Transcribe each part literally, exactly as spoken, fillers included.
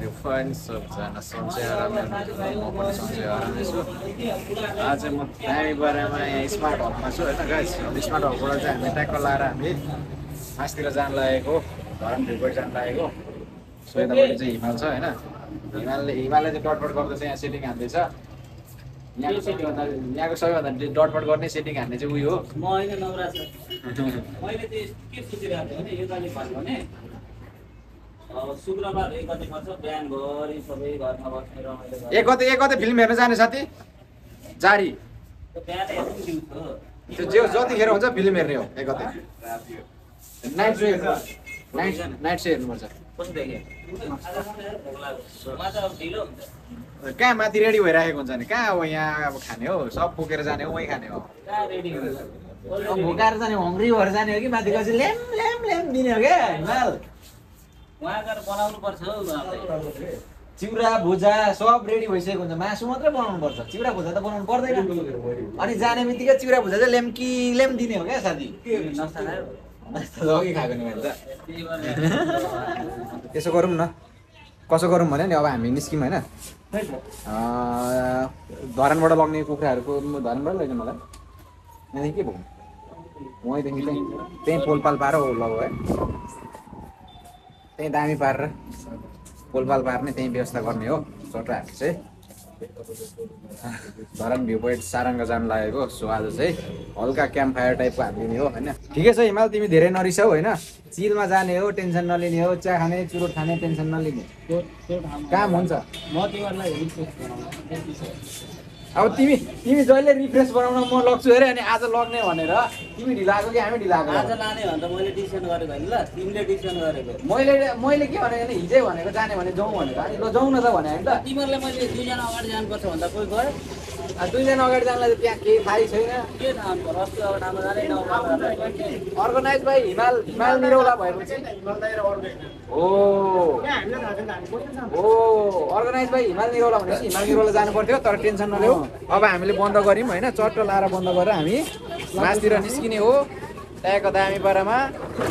यो पनि सबजना सन्चै आरामै हुनुहुन्छ म पनि सन्चै आरामै छु। आज म दामी बरामा यहाँ स्मार्ट हलमा छु होइन गाइस। स्मार्ट हलबाट चाहिँ हामी ट्याक्क लाएर हामी मासतिर जान लागेको धरान भ्यू पोइन्ट जान लागेको। सो यतापट्टि चाहिँ हिमाल छ होइन। हिमालले हिमालले चाहिँ डटपट गर्दैछ यहाँ सेटिङ हान्दैछ। यहाँको सबैभन्दा यहाँको सबैभन्दा डटपट गर्ने सेटिङ हान्ने चाहिँ उयो हो। म होइन नवराज मैले चाहिँ के सोचिरहेको थिएँ भने योपालि भन्नु भने शुक्रबार एक गते पर्छ बिहानभरि सबै घरमा बस्ने रमाइलो गर्ने। एक गते एक गते फिल्म हेर्न जाने साथी जारी बिहान हेर्नु दिउँसो त्यो जे जतिखेर हुन्छ फिल्म हेर्ने हो एक गते। नाइट सो हेर्नु नाइट नाइट सो हेर्नुपर्छ। कस्तो देखेँ म त अब ढिलो हुन्छ। कहाँ माथि रेडी भइराखेको हुन्छ नि कहाँ अब यहाँ अब खाने हो सब बोकेर जाने हो वहीँ खाने हो। कहाँ रेडी हुन्छ भोकाएर जाने हङ्ग्री भएर जाने हो कि माथि गएपछि ल्याम ल्याम ल्याम दिने हो क्या हिमाल। उहाँ गएर बनाउनु पर्छ हौ आफै। चिउरा भुजा सब रेडी भइसकेको हुन्छ मासु मात्रै बनाउनु पर्छ चिउरा भुजा त बनाउनु पर्दैन। अनि जाने बित्तिकै चिउरा भुजा चाहिँ ल्याम्की ल्याम दिने हो क्या साथी। नास्ता खायो नास्ता त अघि खाएको नि मैले त। त्यसो गरौँ न कसो गरौँ भने नि अब हामी निस्क्यौँ होइन। धरानबाट लग्ने कुखुराहरूको धरानबाट लैजाउँ मलाई यहाँदेखि के भयो वहीँदेखि चाहिँ त्यहीँ पोलपाल पार लग है त्यहीँ दामी पारेर पोलपाल पार्ने त्यहीँ व्यवस्था गर्ने हो छोटो हामी चाहिँ। धरान भ्यू पोइन्ट सारङ्ग जानु लागेको। सो आज चाहिँ हल्का क्याम्प फायर टाइपको हालिदिने हो होइन। ठिकै छ हिमाल तिमी धेरै नरिसाऊ होइन। चिलमा जाने हो टेन्सन नलिने हो चिया खाने चुरोट खाने टेन्सन नलिने काम हुन्छ। म तिमीहरूलाई रिक्वेस्ट बनाउँछु अब तिमी तिमी जहिले रिफ्रेस बनाउन म लग्छु अरे अनि आज लग्ने भनेर तिमी ढिलाएको कि हामी ढिलाएको। आज लाने भने त मैले डिसिसन गरेको होइन ल तिमीले डिसिसन गरेको। मैले मैले के भनेको भने हिजै भनेको जाने भने जाउँ भनेको अनि ल जाउँ न त भने होइन त। तिमीहरूले मैले दुईजना अगाडि जानुपर्छ भन्दा कोही गयो दुईजना अगाडि जानलाई त्यहाँ केही थाहै छैन। के थाहा हुन्छ अस्ति अब राम्रो जाने अर्गनाइज बाई हिमाल हिमाल निरौला भएपछि हो हो अर्गनाइज बाई हिमाल निरौला भनेपछि हिमाल निरौला जानु पर्थ्यो तर टेन्सन नल्याऊ। अब हामीले बन्द गऱ्यौँ होइन चट्ट लाएर बन्द गरेर हामी मासतिर निस्किने हो त्यहाँको दामी पारामा।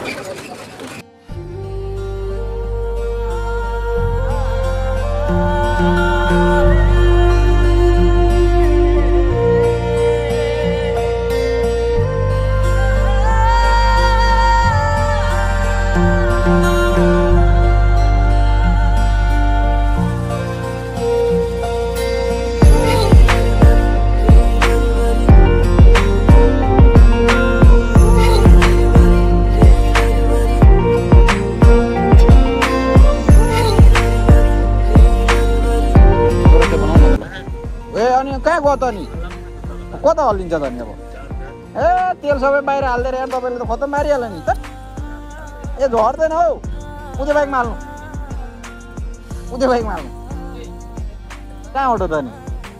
कहाँ गयो त नि कता हल्लिन्छ त नि अब ए तेल सबै बाहिर हालिदिएर यार तपाईँले त खतम मारिहाल्यो नि त। ए झर्दैन हौ उदय बाइकमा हाल्नु उदय बाइकमा हाल्नु कहाँ अटो त नि।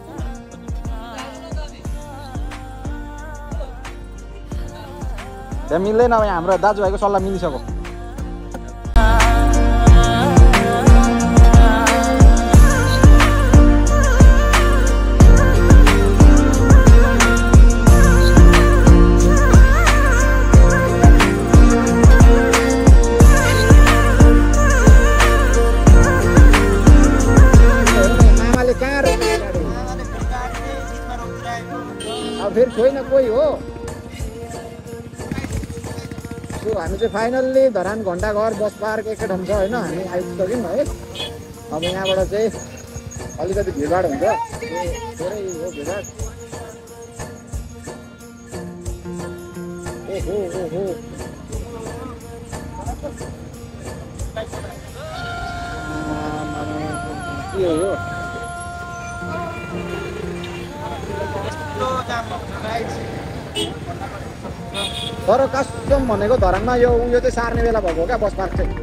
त्यहाँ मिल्दैन अब हाम्रो दाजुभाइको सल्लाह मिलिसक्यो। फेरि छैन कोही हो। सो हामी चाहिँ finally Dharan Ghantaghar bus park एकै ठाउँ छ होइन हामी आइपुग्यौँ है। अब यहाँबाट चाहिँ अलिकति भिडभाड हुन्छ थोरै हो भिडभाड। ओहो ओहो के हो यो तर कसम भनेको धरानमा यो उयो चाहिँ सार्ने बेला भएको हो क्या बस पार्क चाहिँ।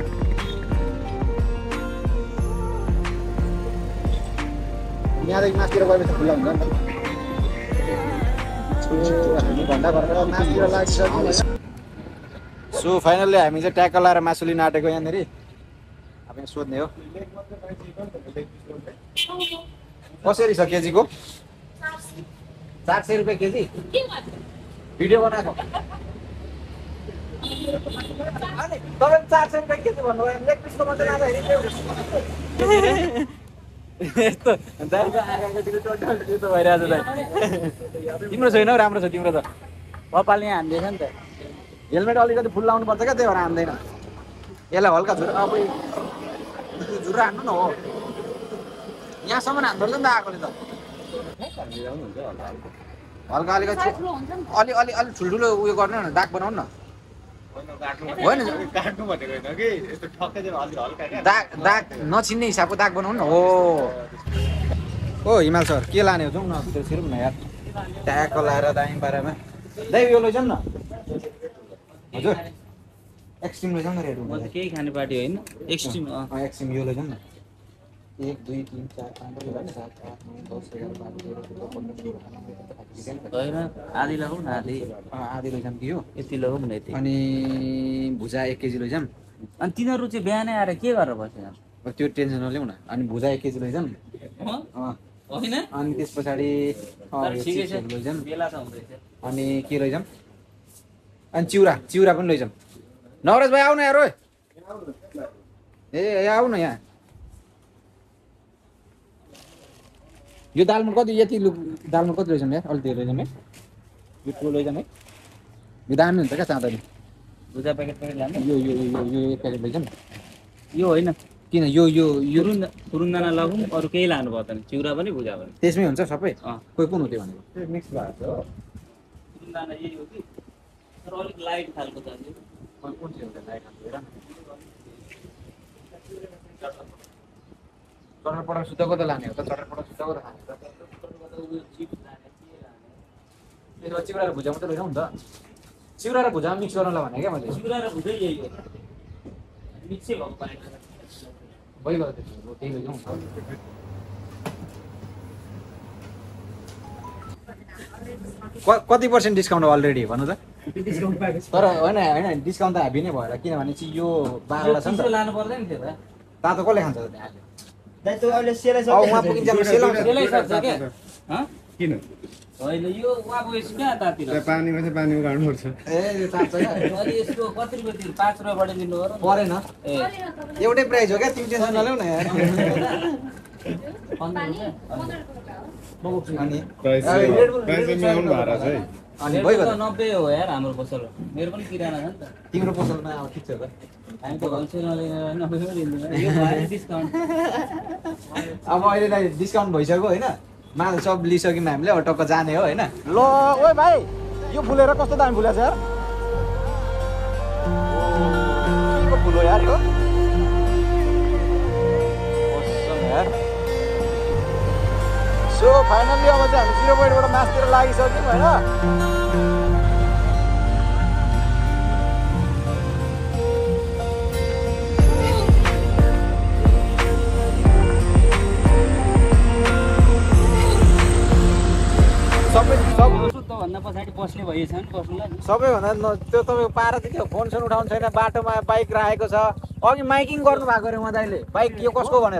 यहाँदेखि मासतिर गएपछि खुल्ला हुन्छ नि त। हामी घन्टा घरबाट मासतिर लागिसक्यौँ। सो फाइनल्ली हामी चाहिँ ट्याक्क लाएर मासु लिन आँटेको यहाँनिर। अब यहाँ सोध्ने हो कसरी छ केजीको चार सय रुपियाँ केजी भिडियो बनाएको अनि तपाईँ चार सय रुपियाँ केजी भन्नुभयो लेग पिसको मात्रै लाँदाखेरि यस्तो दाइको आँखाको टोटल त्यस्तो भइरहेछ दाइ तिम्रो छैन हौ राम्रो छ तिम्रो त कपालले यहाँ हान्दैछ नि त हेलमेट अलिकति फुल लाउनु पर्छ क्या त्यही भएर हान्दैन यसलाई हल्का झुर अब झुर हान्नु न हो यहाँसम्म हान्नु पर्छ नि त आएकोले त हल्का अलिकति अलि अलि अलि ठुल्ठुलो उयो गर्नु न दाग बनाउनु न होइन काट्नु भनेको होइन कि यस्तो ठक्कै चाहिँ अलि हल्का क्या दाग दाग नचिन्ने हिसाबको दाग बनाउनु न हो ओ हिमाल सर के लाने हो जाउँ न त्यो छिरौँ न यार ट्याक्क लाएर दामी पारामा दाइ यो लैजाउँ न हजुर एक्सट्रिम लैजाउँ न रेड म त केही खाने पार्टी होइन एक्सट्रिम एक्सट्रिम यो लैजाउँ न एक दुई तिन चार पाँच छ सात आठ नौ दस एघार बाह्र तेह्र चौध पन्ध्र सोह्र होइन आधी लगाउँ न आधी आधी लैजाउँ कि यो यति लगाउँ न यति अनि भुजा एक केजी लैजाउँ अनि तिनीहरू चाहिँ बिहानै आएर के गरेर बस्यो त्यो टेन्सन नल्याउँ न अनि भुजा एक केजी लैजाउँ होइन अनि त्यस पछाडि ठिकै छ लैजाउँ बेला त हुँदैछ अनि के लैजाउँ अनि चिउरा चिउरा पनि लैजाउँ नवराज भाइ आउन यार ए आऊ न यहाँ यो दालमुट कति यति लु दालमुट कति लैजाउँ यार अलिक धेरै लैजाउँ है यो ठुलो लैजाउँ है यो दामी हुन्छ क्या चाँदनी भुजा प्याकेट प्याकेट लानु यो यो यो यो एक प्याकेट लैजाउँ यो होइन किन यो यो यो युरुन फुरुन्दाना लगाउँ अरू केही लानु पर्दैन चिउरा पनि भुजा पनि त्यसमै हुन्छ सबै अँ कोही कुन हो त्यो भनेको मिक्स भएको हो फुरुन्दाना यही हो कि तर अलिक लाइट खालको छ कोही कुन चाहिँ हुन्छ लाइट हेर चटरपटर सुत्ताको त लाने हो त चटरपटर सुत्ताको त खाने हो त चिउरा र भुजा मात्रै लैजाउँ नि त चिउरा र भुजा मिक्स गर्नलाई भने क्या मैले चिउरा र भुजै यही हो मिक्सै भएको पाएन भइगयो त्यसो त्यही लैजाउँ कति पर्सेन्ट डिस्काउन्ट अलरेडी भन्नु त तर होइन होइन डिस्काउन्ट त हाबी नै भएर किनभने चाहिँ यो बाह्रवटा छ नि त लानु पर्दैन थियो त तातो कसले खान्छ त त्यहाँ अहिले उहाँ पुगिन्छ सेलाउँछ सेलाइसक्छ क्या किन होइन यो अब यसो कहाँ तातिर पानीमा चाहिँ पानीमा काट्नुपर्छ ए यो तातो क्या अनि यसको कति रुपियाँ तिर्नु पाँच रुपियाँ बढाइदिनु पर्यो परेन ए एउटै प्राइस हो क्या तिमी टेन्सन नल्याउ न यार अनि प्राइस अब Red Bull- price Red Bull मिलाउनु भएर चाहिँ अनि भइगयो त। नब्बे हो यार हाम्रो पसल मेरो पनि किराना छ नि त तिम्रो पसलमा अब ठिक छ त हामी त होलसेलले नब्बे पनि दिँदैन यो भयो डिस्काउन्ट अब अहिले डिस्काउन्ट भइसक्यो होइन माल सब लिइसक्यौँ हामीले अब टक्क जाने हो होइन ल ओए भाइ यो फुलेर कस्तो दामी फुलेको छ यार के फुल हो यार यो यार सो फाइनल्ली अब चाहिँ हामी जिरो पोइन्टबाट मासतिर लागिसक्यौँ होइन सबै सब भन्दा पछाडि बस्ने भइएछ नि बस्नुलाई सबैभन्दा न त्यो तपाईँको पारा चाहिँ त्यो फोन सोन उठाउनु छैन बाटोमा बाइक राखेको छ अघि माइकिङ गर्नु भएको अरे उहाँ दाइले बाइक यो कसको भनेर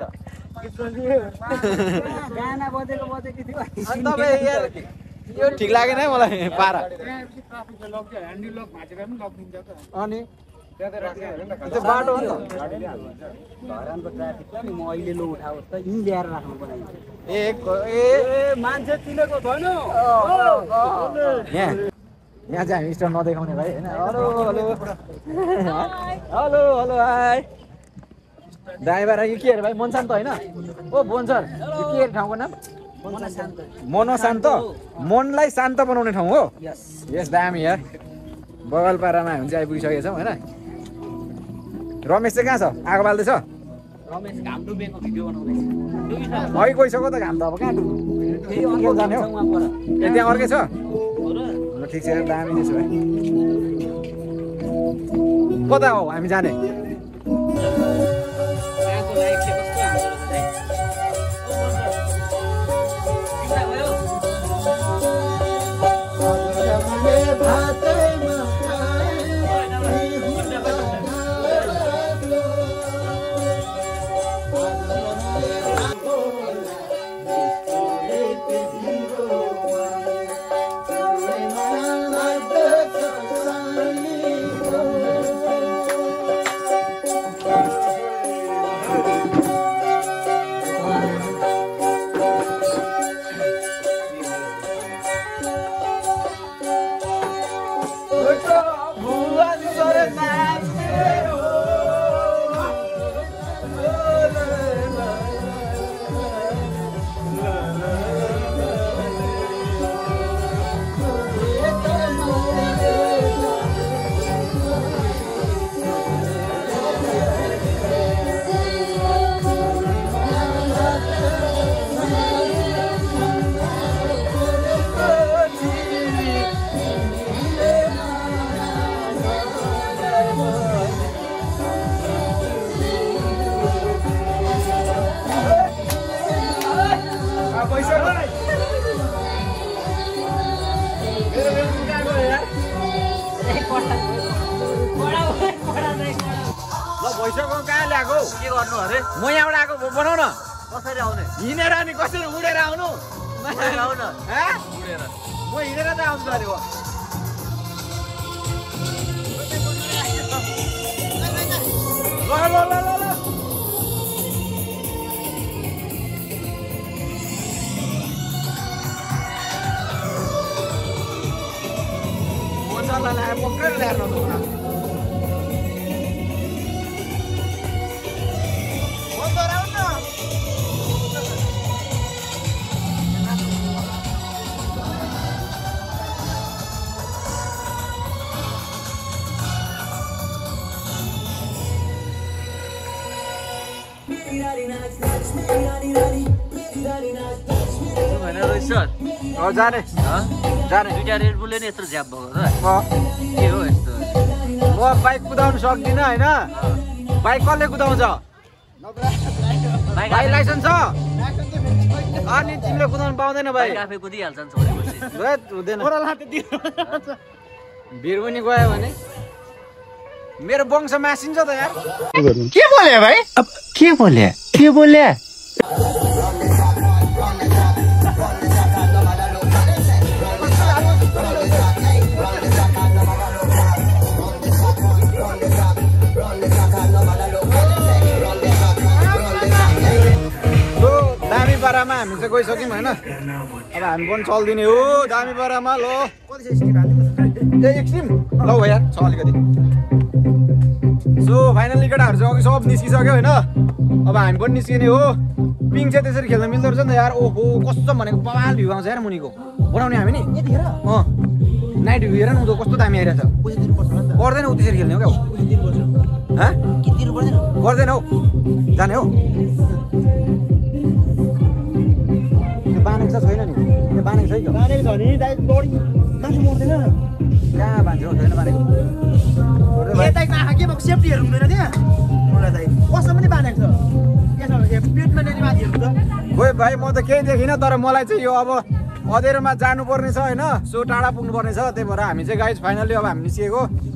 गाना बजेको बजेको थियो अनि तपाईँ यार यो ठिक लागेन है मलाई पारा अनि त्यो बाटो हो नि त धरानको ट्राफिक छ नि म अहिले लो उठाओस् त यहीँ ल्याएर राख्नु पर्यो ए क- ए मान्छे चिनेको छैन यहाँ यहाँ चाहिँ हामी स्टोर नदेखाउने भाइ होइन hello hello hello hello hi driver यो के अरे भाइ मनशान्त होइन ओ बोन्सर यो के अरे ठाउँको नाम मनोशान्त मनलाई शान्त बनाउने ठाउँ हो यस दामी यार बगलपारामा हामी चाहिँ आइपुगिसकेको छौँ होइन रमेश चाहिँ कहाँ छ आगो बाल्दैछ रमेश घाम डुबेको भिडियो बनाउँदैछ डुबिसक्यो अघि गइसक्यो त घाम त अब कहाँ डुब्नु फेरि के अर्को जाने हो छ उहाँ पर ए त्यहाँ अर्कै छ हो र ल ठिक छ दामी नै छ है कता हो हामी जाने यहाँको लाइफ चाहिँ कस्तो हाम्रो चाहिँ तिमीलाई भयो भइसक्यो कहाँ ल्याएको के गर्नु अरे म यहाँबाट आएको बनाउ न कसरी आउने हिँडेर अनि कसरी उडेर आउनु आउन हाँ? उडेर म हिँडेर त आउँछु अरे हो ल ल ल ल ल मजालाई ल्याएर पक्रेर ल्याएर नजाउँ भनेर रहेछ अब जाने जाने दुईटा रेड बुलले नि यत्रो झ्याप भएको र म के हो यस्तो म बाइक कुदाउनु सक्दिनँ होइन बाइक कसले कुदाउँछ बाइक बाइक लाइसेन्स छ अनि तिमीले कुदाउनु पाउँदैन भाइ बाइक आफै कुदिहाल्छ नि छोडेपछि हैट, हुँदैन भिरमुनि गयो भने मेरो वंश मासिन्छ त यार के बोले भाइ अब के बोले के बोले हो दामी पारामा हामी चाहिँ गइसक्यौँ होइन अब हामी पनि चल्दिने हो दामी पारामा ल ए एकछिन ल भैया छ अलिकति सो फाइनली केटाहरू चाहिँ अघि सब निस्किसक्यो होइन अब हामी पनि निस्किने हो पिङ चाहिँ त्यसरी खेल्न मिल्दो रहेछ नि त यार ओहो कस्तो भनेको बवाल भ्यू आउँछ यार मुनिको बनाउने हामी नि यतिखेर अँ नाइट भ्यू हेर न उँधो कस्तो दामी आइरहेछ पर्दैन ऊ त्यसरी खेल्ने हो क्या हाँ गर्दैन हौ जाने हो त्यो बानेको छ छैन नि त्यो बानेको छ कि बानेको छ नि दाइ बडी मासु मर्दैन कहाँ बान्छ हौ छैन बानेको यताको आँखा के भएको सेफ्टीहरू हुँदैन त्यहाँ मलाई दाइ कस्तो पनि बानेको छ यसो पेटमा ल्याउने माथिहरू त खोइ भाइ म त केही देखिनँ तर मलाई चाहिँ यो अब अँधेरोमा जानुपर्ने छ होइन सो टाढा पुग्नुपर्ने छ त्यही भएर हामी चाहिँ गाइज फाइनली अब हामी निस्किएको